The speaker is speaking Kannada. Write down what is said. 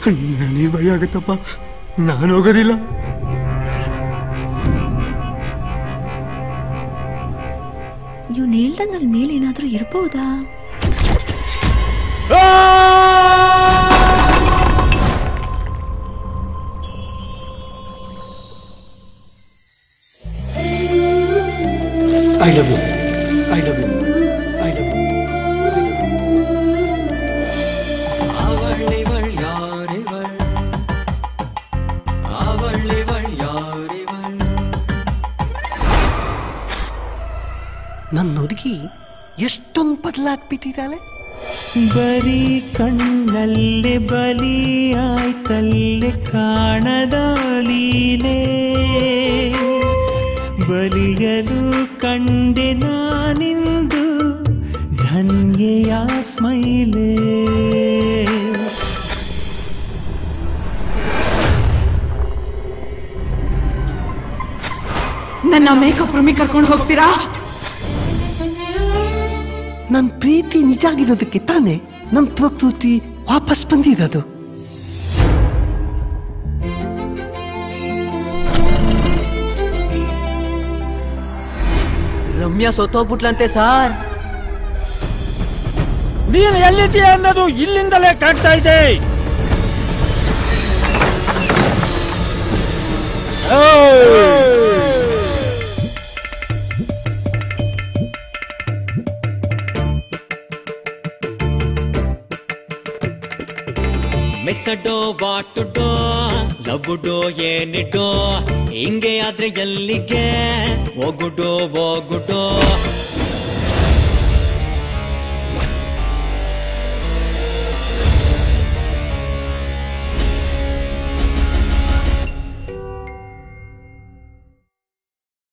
ನನಗೆ ಭಯ ಆಗತ್ತಪ್ಪ, ನಾನು ಹೋಗೋದಿಲ್ಲ. ಇವ್ನು ಹೇಳ್ದಂಗೆ ಅಲ್ಲಿ ಮೇಲೆ ಏನಾದರೂ ಇರ್ಬೋದಾ? I love you. I love you. I love you. ಅವಳಿವಳ್ ಯಾರಿವಳ್, ಅವಳಿವಳ್ ಯಾರಿವಳ್. ನನ್ನ ಹುಡುಗಿ ಎಷ್ಟೊಂದು ಬದಲಾಗ್ಬಿಟ್ಟಿದ್ದಾಳೆ. ಬರೀ ಕಣ್ಣಲ್ಲೇ ಬಲಿ ಆಯ್ತಲ್ಲೇ ಕಾಣದ ಲೀಲೆ, ಬಲಿಯಲು ಕಂಡೆ ನಾನಿಂದು ಧನ್ಯೆಯ ಸ್ಮೈಲೇ. ನನ್ನ ಮೇಕಪ್ ರೂಮಿಗೆ ಕರ್ಕೊಂಡು ಹೋಗ್ತೀರಾ? ನನ್ನ ಪ್ರೀತಿ ನಿಜ ಆಗಿರೋದಕ್ಕೆ ತಾನೇ ನಮ್ಮ ಪ್ರಕೃತಿ ವಾಪಸ್ ಬಂದಿರೋದು. ರಮ್ಯಾ ಸೋತೋಗ್ಬಿಟ್ಲಂತೆ ಸಾರ್. ನೀನು ಎಲ್ಲಿದ್ದೀಯ ಅನ್ನೋದು ಇಲ್ಲಿಂದಲೇ ಕಾಣ್ತಾ ಇದೆ. ಮಿಸ್ಸಡೋ ವಾಟುಡೋ ಲವ್ವುಡೋ ಏನಿಡೋ, ಹಿಂಗೆ ಆದ್ರೆ ಎಲ್ಲಿಗೆ ಹೋಗುಡೋ ಹೋಗುಡೋ.